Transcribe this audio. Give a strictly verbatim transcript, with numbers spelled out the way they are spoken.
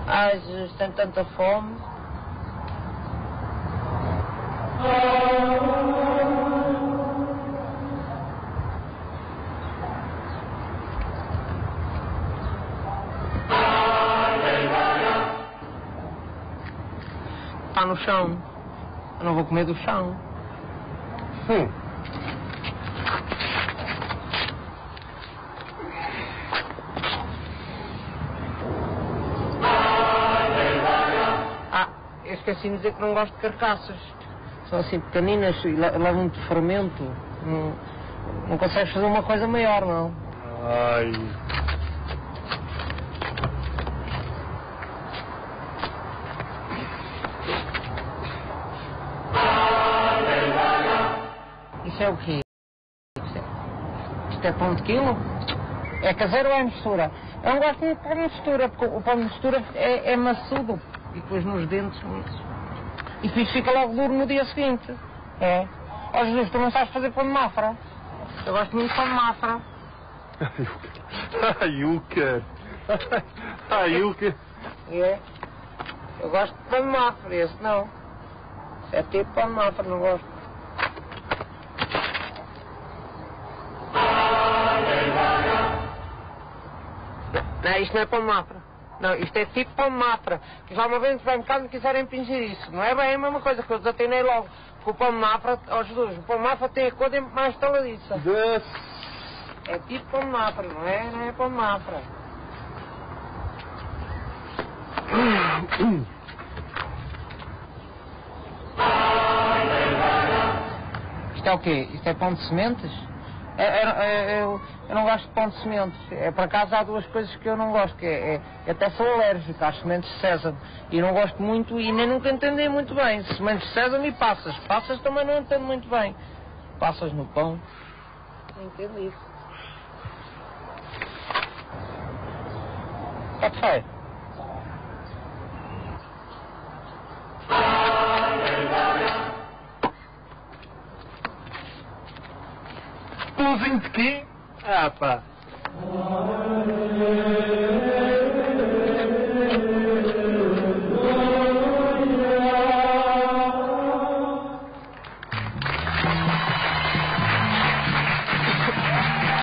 Ai, Jesus, tenho tanta fome. Está no chão. Eu não vou comer do chão. Hum. Ah, eu esqueci de dizer que não gosto de carcaças. São assim pequeninas e levam muito fermento. Não, não consegues fazer uma coisa maior, não? Ai... Isso é o quê? Isto é, isto é pão de quilo? É caseiro ou é mistura? Eu não gosto muito de pão de mistura, porque o pão de mistura é, é maçudo. E depois nos dentes... E depois fica logo duro no dia seguinte. É. Ó Jesus, tu não sabes fazer pão de mafra? Eu gosto muito de pão de mafra. Ai, Uca! Ai, Uca! É. Eu gosto de pão de mafra, esse não. É tipo pão de mafra, não gosto. Não, isto não é pão de mafra. Não, isto é tipo pão de mafra. Que já uma vez no supermercado me quiserem impingir isso. Não é bem a mesma coisa, que eu desatinei logo. Porque o pão de mafra, ó oh Jesus, o pão de mafra tem a cor mais taladiça. Yes. É tipo pão de mafra, não é? Não é pão de mafra. Isto é o quê? Isto é pão de sementes? É, é, é, eu, eu não gosto de pão de sementes. É, por acaso há duas coisas que eu não gosto, que é, é, eu até sou alérgico às sementes de sésamo. E não gosto muito e nem nunca entendi muito bem. Sementes de sésamo e passas. Passas também não entendo muito bem. Passas no pão. Não entendo isso. Pode ser. Pãozinho de quê? Ah, pá.